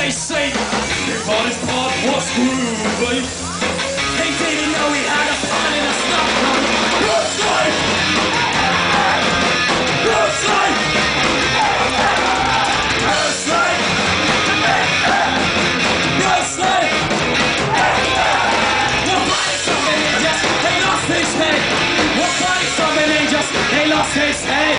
they say. If all his part was screwed.